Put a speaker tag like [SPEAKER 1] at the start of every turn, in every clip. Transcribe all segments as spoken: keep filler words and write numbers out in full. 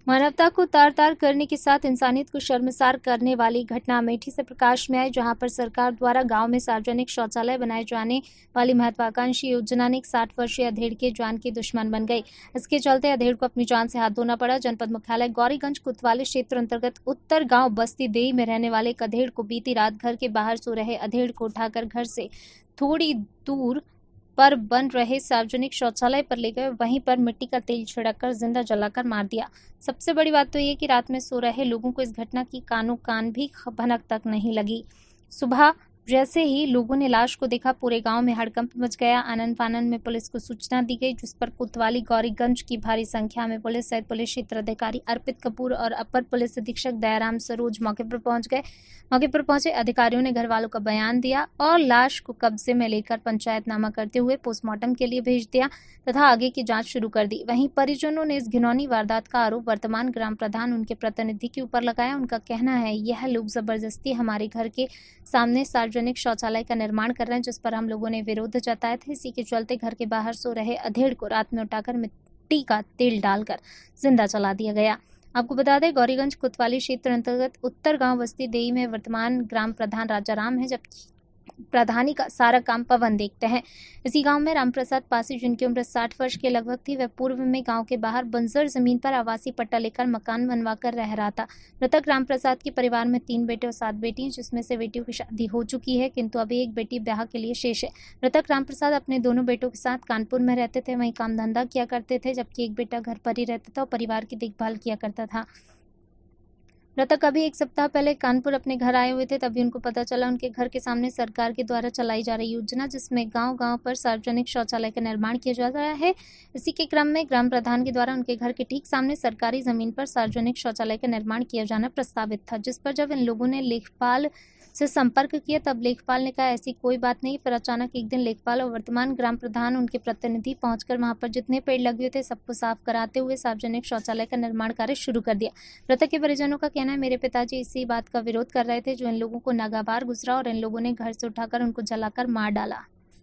[SPEAKER 1] मानवता को तार तार करने के साथ इंसानियत को शर्मसार करने वाली घटना अमेठी से प्रकाश में आई, जहां पर सरकार द्वारा गांव में सार्वजनिक शौचालय बनाए जाने वाली महत्वाकांक्षी योजना ने एक साठ वर्षीय अधेड़ के जान की दुश्मन बन गई। इसके चलते अधेड़ को अपनी जान से हाथ धोना पड़ा। जनपद मुख्यालय गौरीगंज कोतवाली क्षेत्र अंतर्गत उत्तर गाँव बस्ती देई में रहने वाले एक अधेड़ को बीती रात घर के बाहर सो रहे अधेड़ को उठाकर घर से थोड़ी दूर पर बन रहे सार्वजनिक शौचालय पर ले गए, वहीं पर मिट्टी का तेल छिड़ककर जिंदा जलाकर मार दिया। सबसे बड़ी बात तो ये कि रात में सो रहे लोगों को इस घटना की कानो कान भी भनक तक नहीं लगी। सुबह जैसे ही लोगों ने लाश को देखा, पूरे गांव में हड़कंप मच गया। आनन फानन में पुलिस को सूचना दी गई, जिस पर कोतवाली गौरीगंज की भारी संख्या में पुलिस सहित पुलिस क्षेत्र अधिकारी अर्पित कपूर और अपर पुलिस अधीक्षक दयाराम सरोज मौके पर पहुंच गए। मौके पर पहुंचे अधिकारियों ने घर वालों का बयान दिया और लाश को कब्जे में लेकर पंचायतनामा करते हुए पोस्टमार्टम के लिए भेज दिया तथा आगे की जांच शुरू कर दी। वहीं परिजनों ने इस घिनौनी वारदात का आरोप वर्तमान ग्राम प्रधान उनके प्रतिनिधि के ऊपर लगाया। उनका कहना है, यह लोग जबरदस्ती हमारे घर के सामने सार्वजनिक शौचालय का निर्माण कर रहे हैं, जिस पर हम लोगों ने विरोध जताया था। इसी के चलते घर के बाहर सो रहे अधेड़ को रात में उठाकर मिट्टी का तेल डालकर जिंदा जला दिया गया। आपको बता दें, गौरीगंज कोतवाली क्षेत्र अंतर्गत उत्तर गांव बस्ती देई में वर्तमान ग्राम प्रधान राजाराम है, जबकि प्रधानी का सारा काम पवन देखते हैं। इसी गांव में रामप्रसाद पासी, जिनकी उम्र साठ वर्ष के लगभग थी, वह पूर्व में गांव के बाहर बंजर जमीन पर आवासीय पट्टा लेकर मकान बनवाकर रह रहा था। मृतक रामप्रसाद के परिवार में तीन बेटे और सात बेटी, जिसमें से बेटियों की शादी हो चुकी है, किंतु अभी एक बेटी ब्याह के लिए शेष है। मृतक रामप्रसाद अपने दोनों बेटों के साथ कानपुर में रहते थे, वहीं काम धंधा किया करते थे, जबकि एक बेटा घर पर ही रहता था और परिवार की देखभाल किया करता था। मृतक अभी एक सप्ताह पहले कानपुर अपने घर आए हुए थे, तभी उनको पता चला उनके घर के सामने सरकार के द्वारा चलाई जा रही योजना, जिसमें गांव-गांव पर सार्वजनिक शौचालय का निर्माण किया जा रहा है। इसी के क्रम में ग्राम प्रधान के द्वारा उनके घर के ठीक सामने सरकारी जमीन पर सार्वजनिक शौचालय का निर्माण किया जाना प्रस्तावित था, जिस पर जब इन लोगों ने लेखपाल से संपर्क किया, तब लेखपाल ने कहा ऐसी कोई बात नहीं। फिर अचानक एक दिन लेखपाल और वर्तमान ग्राम प्रधान उनके प्रतिनिधि पहुंचकर वहां पर जितने पेड़ लगे हुए थे सबको साफ कराते हुए सार्वजनिक शौचालय का निर्माण कार्य शुरू कर दिया। मृतक के परिजनों का कहना है, मेरे पिताजी इसी बात का विरोध कर रहे थे, जो इन लोगों को नागवार गुजरा और इन लोगों ने घर से उठाकर उनको जलाकर मार डाला।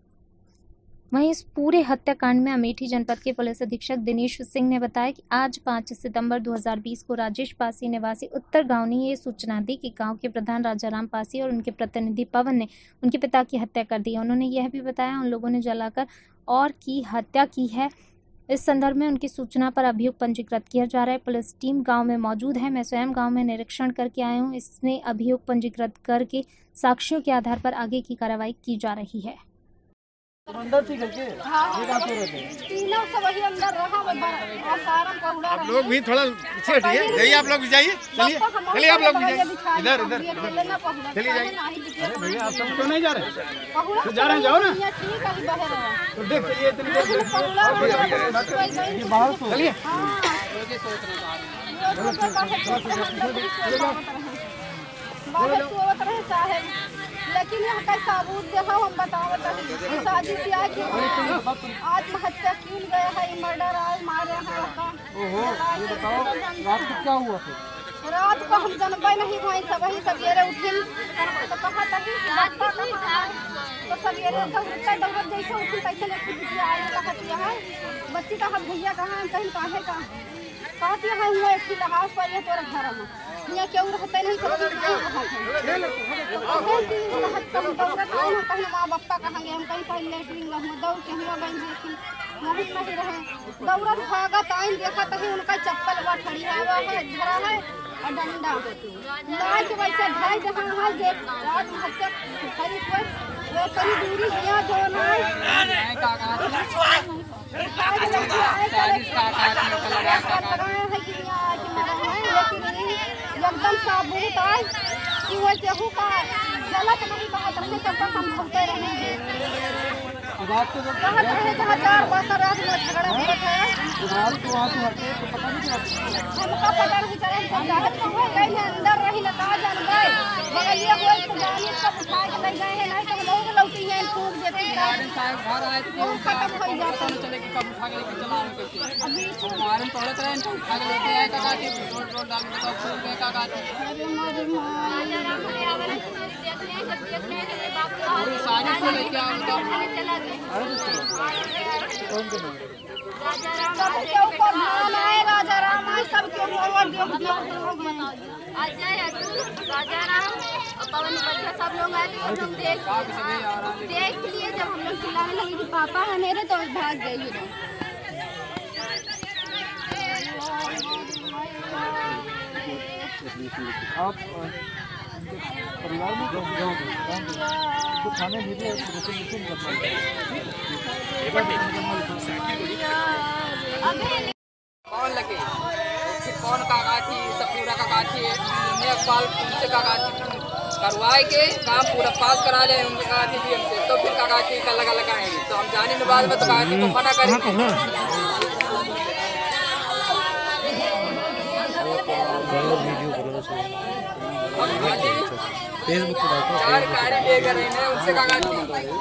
[SPEAKER 1] वहीं इस पूरे हत्याकांड में अमेठी जनपद के पुलिस अधीक्षक दिनेश सिंह ने बताया कि आज पाँच सितंबर दो हज़ार बीस को राजेश पासी निवासी उत्तर गांव ने ये सूचना दी कि गांव के प्रधान राजाराम पासी और उनके प्रतिनिधि पवन ने उनके पिता की हत्या कर दी। उन्होंने यह भी बताया उन लोगों ने जलाकर और की हत्या की है। इस संदर्भ में उनकी सूचना पर अभियोग पंजीकृत किया जा रहा है। पुलिस टीम गांव में मौजूद है। मैं स्वयं गांव में निरीक्षण करके आया हूं। इसमें अभियोग पंजीकृत करके साक्ष्यों के आधार पर आगे की कार्रवाई की जा रही है।
[SPEAKER 2] अंदर थी करके ये बात हो रहे थे,
[SPEAKER 3] तीनों सब वही अंदर रहा और सारा पहुड़ा।
[SPEAKER 2] आप लोग भी थोड़ा पीछे हटिए, जाइए आप लोग भी जाइए, चलिए चलिए आप लोग भी जाइए, इधर इधर चलिए जाइए। अरे भैया आप सब क्यों नहीं जा रहे? तो जा रहे हैं, जाओ ना। तो देख चलिए इतनी बाहर चलिए।
[SPEAKER 3] लेकिन यहाँ का सबूत देखो, हम बतावत है शादी से आके आत्महत्या क्यों गया है, मर्डर आज मारे हैं।
[SPEAKER 2] ओहो, ये बताओ रात को क्या हुआ फिर?
[SPEAKER 3] रात को हम जनबे नहीं हुई, सब ही सवेरे उठिन तो कहा था कि तो सवेरे तो उठता दौड़ जैसे उठी कैसे लेके बिटिया आई कहती है बच्ची का हम भैया कहाँ कहीं काहे का कहती है हुआ एक लहास पर ये तोरा घर में यहाँ क्यों रहते नहीं सब चीज नहीं रहता हम दौड़त आए हम कहीं माँ बापा कहेंगे हम कहीं कहीं लेटरिन हम दौड़ के हुआ बन जेती नहीं नहीं रहे दौड़त भागत आइन देखा तभी उनका चप्पल वा ठड़ी हुआ है धरा है और डंडा लाए के वैसे ढाई जहाँ है जे रात हत्या खरी कोई वो कहीं दूरी गया जो एकदम साबुत आए कि वो केहू का गलत नहीं कहा तब से सबका समझते रहेंगे।
[SPEAKER 2] रात को
[SPEAKER 3] कहा रहे जहाँ चार बस रात में झगड़ा हुआ था
[SPEAKER 2] रात को वहाँ से हटे तो पता नहीं चला।
[SPEAKER 3] हमका पता नहीं चला, हम चाहत में हो गए हैं अंदर रही ना कहा जान गए बगलिया कोई तो गाड़ी सब उठा के ले गए हैं, नहीं तो लोग लौटी हैं फूक देते
[SPEAKER 4] गार्डन साहब घर आए थे
[SPEAKER 3] वो खत्म हो जाता
[SPEAKER 4] पता चले कि कब उठा के लेके चला रहे कैसे अभी गार्डन पड़त रहे तो उठा के लेके आए काका के रोड रोड डाल के फूल गए काका के।
[SPEAKER 3] अरे मारे मां
[SPEAKER 4] और सारे से लेके आओ
[SPEAKER 3] सबके ऊपर धान आए राजा राम आए सबके ऊपर अजय अतुल राजाराम और पवन बच्चा सब लोग आए थे। हम लोग देख देख लिए जब हम लोग चिल्लाने लगे कि पापा है मेरे तो भाग गए ये लोग।
[SPEAKER 2] आप परिवार में जो तो थाने भेजे
[SPEAKER 4] कौन लगे कौन काका थी सपूरा काका थी नेपाल से काका थी करवाए के काम पूरा पास करा ले उनके काका थी भी हमसे तो फिर काका थी का लगा लगाएंगे तो हम जाने के बाद में तो काका थी को मना करेंगे।
[SPEAKER 2] फेसबुक
[SPEAKER 4] चार गाड़ी लेकर रहे हैं उनसे काका थी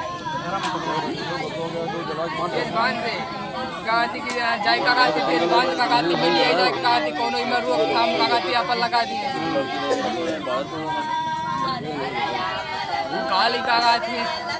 [SPEAKER 4] भान से काका थी की जाए काका थी फिर भान काका थी मिली है जाए काका थी कोनो में रोक थाम काका थी अपन लगा दिए काली काका थी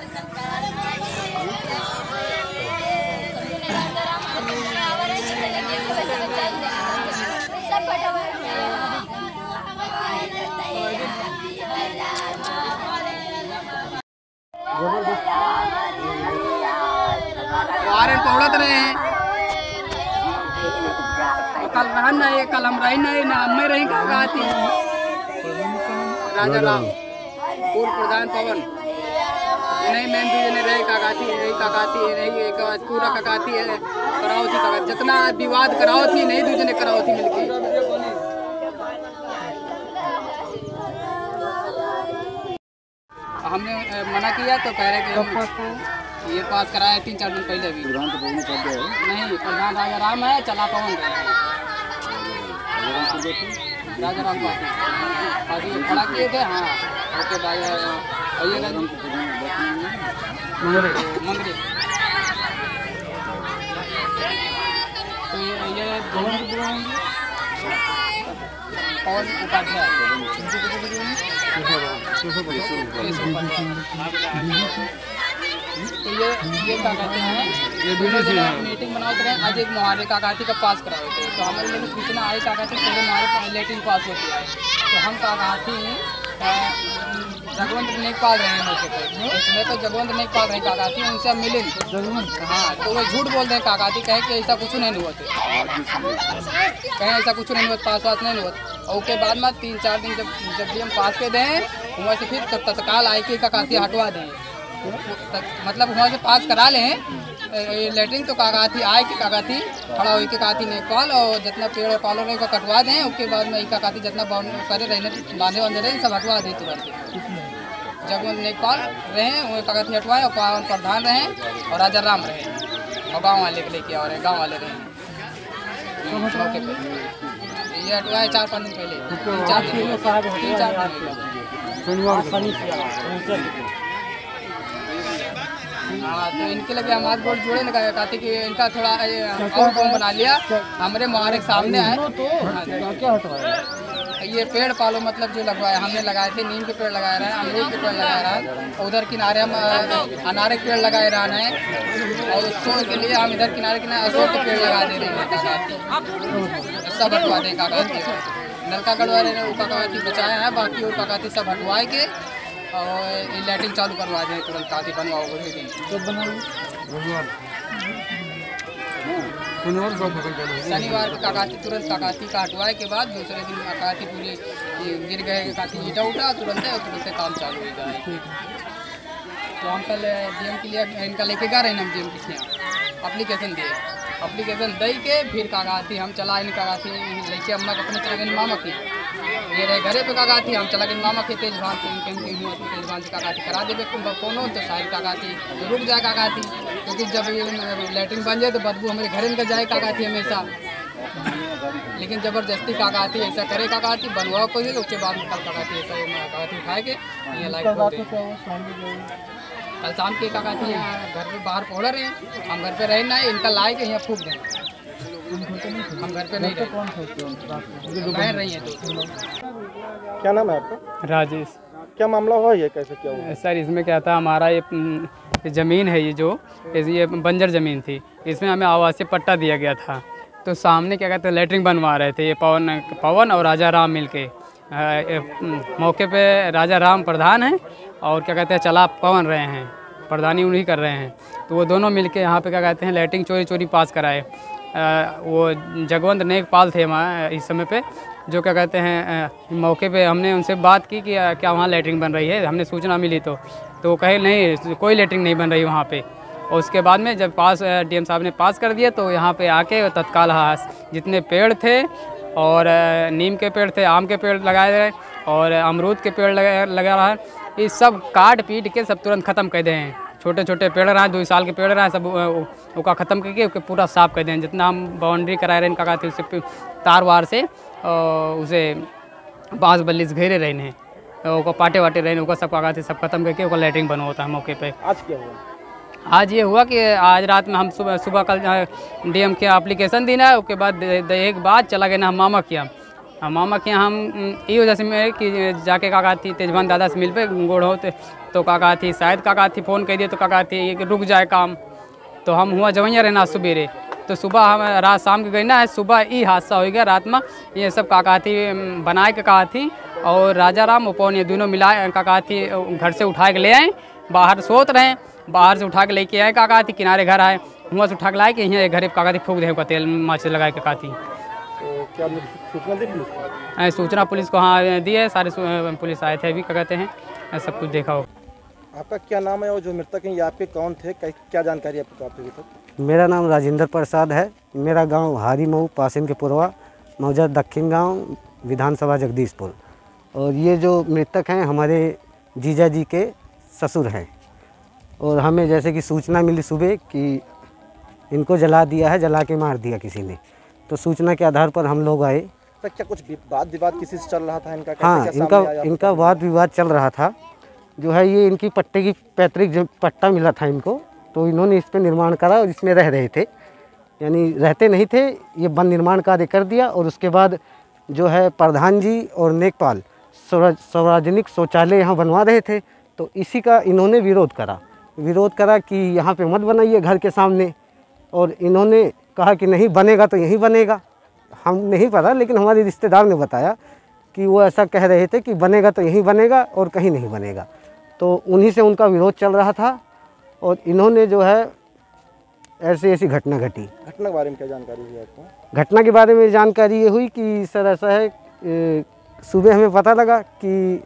[SPEAKER 4] पौड़त रहे हैं कल रहन नहीं कल हम रही नहीं ना हम रही काका थी राजा राम पूर्व प्रधान पवन नहीं मैं भी नहीं रही काका थी नहीं काका थी नहीं एक पूरा काका थी कराओ थी काका जितना विवाद कराओ थी नहीं दूसरे कराओ थी मिलके हमने मना किया तो कह रहे कि ये पास कराया तीन चार दिन पहले भी प्रधान तो नहीं प्रधान राजा राम है चला पवन राजा राम पास खड़ा किए थे। हाँ ओके मंगरे मंगरे तो ये पवन उपाध्याय तो ये ये क्या कहते हैं ये मीटिंग बनाते रहे आज एक मुहारे काकाती का पास कराए थे तो हमारे लिए सूचना आई काकाती पूरे मुहारे लेटिन पास होती है तो हम काकाती जगवंत नहीं पाल रहे हैं मौके पे इसमें तो जगवंत नहीं पाल रहे हैं काकाती उनसे हम मिले हाँ तो वो झूठ बोल रहे हैं काकाती कहे कि ऐसा कुछ नहीं हुआ कहें ऐसा कुछ नहीं हुआ पास वास नहीं हुआ और उसके बाद में तीन चार दिन जब जब भी हम पास के दें वहाँ से फिर तत्काल आई के काकाती हटवा दें मतलब वहाँ से पास करा लें लेटरिन तो काकाती आए कि काकाती खड़ा हुई के काकाती नेपाल और जितना पेड़ पालो रहे कटवा दें उसके बाद में काकाती जितना करे रहने बांधे बांधे रहे सब हटवा दें तुरंत जगवंत नेपाल रहे वो काकाती हटवाए और पावन प्रधान रहे और राजा राम रहे और गाँव वाले के लेके आ रहे गाँव वाले रहे मौके पे ये हटवाए चार पाँच दिन पहले तीन चार दिन तीन चार दिन हाँ तो इनके लिए हम हाथ बोर्ड जोड़े ना कहते कि इनका थोड़ा और कौन बना लिया हमारे मुहारे के सामने आए ये पेड़ पालो मतलब जो लगवाए हमने लगाए थे नीम के पेड़ लगाए रहे हैं अमरूद के पेड़ लगाए रहे हैं उधर किनारे हम अनारे के पेड़ लगाए रहे हैं और उसको के लिए हम इधर किनारे किनारे अशोक के पेड़ लगा दे रहे हैं सब हटवा दें काकाती नलका गढ़वा रहे हैं वो काकाती बचाए हैं बाकी वो काकाती सब हटवाए के और लाइटिंग चालू करवा दें तुरंत काती बनवाओ शनिवार को काकाती तुरंत काकाती का हटवाए के बाद दूसरे दिन काकाती पूरी गिर गए काती ईटा उठा तुरंत तुरंत काम चालू हो जाए। तो हम कल डीएम के लिए इनका लेके गए रहे हम डीएम के यहाँ अप्लीकेशन दिए अप्लीकेशन दे के फिर काकाती हम चला इन काकाती लेके अम्मा अपने चला गए मामा के ये रहे घरे पे काकाती हम चला गए मामा के तेज भान से इनके तेज भान से काकाती करा देवे कोनो तो शायद काकाती रुक जाए काकाती क्योंकि जब ये लेटरिन बन जाए तो बदबू हमारे घर इनका जाए काकाती हमेशा लेकिन ज़बरदस्ती काकाती ऐसा करे काकाती बनवाओ कोई उसके बाद कल काकाती ऐसा काकाती उठाए के ये लाइट कल शाम के काकाती यहाँ घर पे बाहर पहुँच रहे हैं हम घर पे रहे ना इनका लाए के यहाँ फूक दें हम घर पे नहीं रहे बहन रही हैं तो
[SPEAKER 2] क्या नाम है आपका?
[SPEAKER 5] राजेश।
[SPEAKER 2] क्या मामला हुआ ये कैसे क्या हुआ?
[SPEAKER 5] सर इसमें क्या था हमारा ये ज़मीन है ये जो ये बंजर ज़मीन थी इसमें हमें आवासीय पट्टा दिया गया था तो सामने क्या कहते हैं लेटरिन बनवा रहे थे ये पवन पवन और राजा राम मिल के मौके पे राजा राम प्रधान हैं और क्या कहते हैं चला पवन रहे हैं, प्रधानी उन्हीं कर रहे हैं। तो वो दोनों मिलके यहाँ पे क्या कहते हैं लैट्रिन चोरी चोरी पास कराए। वो जगवंत नेकपाल थे वहाँ इस समय पे, जो क्या कहते हैं मौके पे हमने उनसे बात की कि क्या वहाँ लैट्रिन बन रही है, हमने सूचना मिली तो तो कहे नहीं कोई लैट्रिन नहीं बन रही वहाँ पे। और उसके बाद में जब पास डीएम साहब ने पास कर दिया तो यहाँ पे आके तत्काल जितने पेड़ थे और नीम के पेड़ थे, आम के पेड़ लगाए गए और अमरूद के पेड़ लगा लगा रहा है, ये सब काट पीट के सब तुरंत ख़त्म कर दें। छोटे छोटे पेड़ रहे दो साल के पेड़ रहे सब उसका ख़त्म करके उसके पूरा साफ कर दें। जितना हम बाउंड्री कराए रहे इनका कहते उससे तार वार से उसे बाँस बल्ली से घेरे रहे हैं, वो पाटे वाटे रहे उसका सब कहते सब खत्म करके उसका लैट्रिन बना होता है मौके पे।
[SPEAKER 2] आज क्या हुआ?
[SPEAKER 5] आज ये हुआ कि आज रात में हम सुबह सुबह कल डीएम के एप्लीकेशन देना है, उसके बाद एक बाद चला गया ना हम मामा किया हम मामा के हम ये वजह से मैं कि जाके काका थी तेजवान दादा से मिल पे गोड़ होते तो काका थी शायद काका थी फ़ोन कर दिए तो काका थी रुक जाए काम। तो हम हुआ जवैया रहना सुबेरे तो सुबह हम रात शाम के गई ना, सुबह ये हादसा हो गया। रात में ये सब काका थी बनाए के कहा थी और राजा राम उपौन ये दोनों मिला काका थी घर से उठा के ले आए, बाहर सोत रहे, बाहर से उठा के लेके आए काका थी, किनारे घर आए वहाँ से उठा के लाए कि यहाँ घर काका थी फूक दे का तेल माच लगा के काका थी।
[SPEAKER 2] तो क्या सूचना दी पुलिस को?
[SPEAKER 5] सूचना पुलिस को हाँ दी है, सारे पुलिस आए थे अभी क्या कहते हैं सब कुछ देखा हो।
[SPEAKER 2] आपका क्या नाम है और जो मृतक हैं ये आपके कौन थे, क्या जानकारी आपको प्राप्त हुई तक?
[SPEAKER 6] मेरा नाम राजेंद्र प्रसाद है। मेरा गांव हारी मऊ पासिन के पूर्वा मौजा दक्षिण गांव विधानसभा जगदीशपुर। और ये जो मृतक हैं हमारे जीजा जी के ससुर हैं। और हमें जैसे कि सूचना मिली सुबह कि इनको जला दिया है, जला के मार दिया किसी ने, तो सूचना के आधार पर हम लोग आए।
[SPEAKER 2] तो क्या कुछ वाद विवाद किसी से चल रहा था इनका?
[SPEAKER 6] हाँ, इनका इनका वाद विवाद चल रहा था। जो है ये इनकी पट्टे की पैतृक जब पट्टा मिला था इनको, तो इन्होंने इस पर निर्माण करा और इसमें रह रहे थे, यानी रहते नहीं थे, ये वन निर्माण कार्य कर दिया। और उसके बाद जो है प्रधान जी और नेकपाल सार्वजनिक शौचालय यहाँ बनवा रहे थे, तो इसी का इन्होंने विरोध करा विरोध करा कि यहाँ पे मत बनाइए घर के सामने। और इन्होंने कहा कि नहीं बनेगा तो यहीं बनेगा। हम नहीं पता, लेकिन हमारे रिश्तेदार ने बताया कि वो ऐसा कह रहे थे कि बनेगा तो यहीं बनेगा और कहीं नहीं बनेगा। तो उन्हीं से उनका विरोध चल रहा था और इन्होंने जो है ऐसी ऐसी घटना घटी।
[SPEAKER 2] घटना के बारे में क्या जानकारी हुई आपको?
[SPEAKER 6] घटना के बारे में जानकारी ये हुई कि सर ऐसा है, सुबह हमें पता लगा कि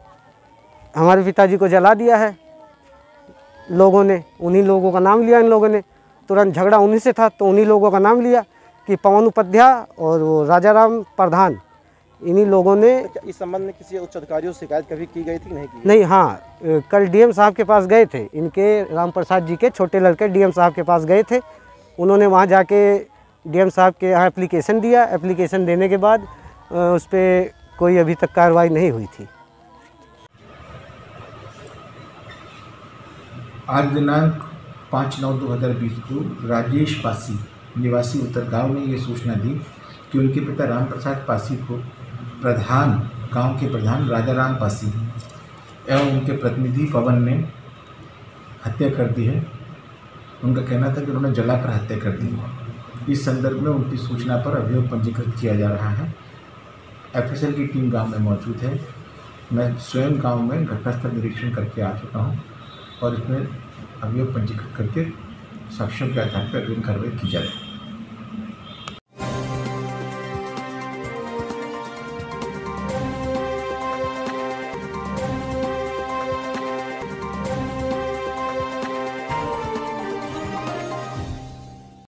[SPEAKER 6] हमारे पिताजी को जला दिया है लोगों ने। उन्हीं लोगों का नाम लिया इन लोगों ने, तुरंत झगड़ा उन्हीं से था तो उन्हीं लोगों का नाम लिया कि पवन उपाध्याय और वो राजा राम प्रधान, इन्हीं लोगों ने।
[SPEAKER 2] तो इस संबंध में किसी उच्च अधिकारियों से शिकायत कभी की गई थी नहीं की?
[SPEAKER 6] नहीं, हाँ, कल डीएम साहब के पास गए थे, इनके राम प्रसाद जी के छोटे लड़के डीएम साहब के पास गए थे। उन्होंने वहाँ जाके डीएम साहब के यहाँ एप्लीकेशन दिया। एप्लीकेशन देने के बाद उस पर कोई अभी तक कार्रवाई नहीं हुई थी।
[SPEAKER 7] आज दिनांक पाँच नौ दो हज़ार बीस को राजेश पासी निवासी उत्तर गांव ने ये सूचना दी कि उनके पिता राम प्रसाद पासी को प्रधान गांव के प्रधान राजा राम पासी एवं उनके प्रतिनिधि पवन ने हत्या कर दी है। उनका कहना था कि उन्होंने जलाकर हत्या कर दी। इस संदर्भ में उनकी सूचना पर अभियोग पंजीकृत किया जा रहा है। एफएसएल की टीम गांव में मौजूद है। मैं स्वयं गांव में घटनास्थल निरीक्षण करके आ चुका हूं और इसमें अभियोग पंजीकृत करके साक्ष्यों के आधार पर अग्रिम कार्रवाई की जाएगी।